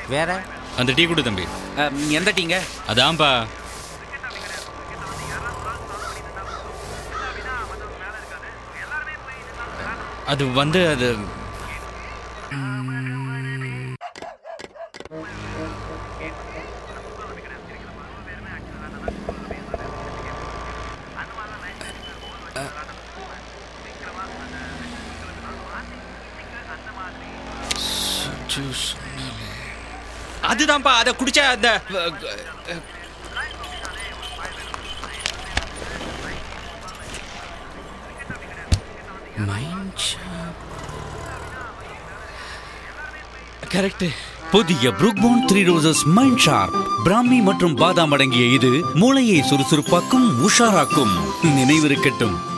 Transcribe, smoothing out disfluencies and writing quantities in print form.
வேற அந்த டீ கொடு தம்பி. எந்த டீங்க? அதான்ப்பா. அது வந்து அது அதுதான்ப்பா. அதை குடிச்சா அந்த கரெக்ட். புதிய Brooke Bond 3 roses mind sharp பிராமி மற்றும் பாதாம் அடங்கிய இது மூளையை சுறுசுறுப்பாக்கும், உஷாராக்கும். நினைவிருக்கட்டும்,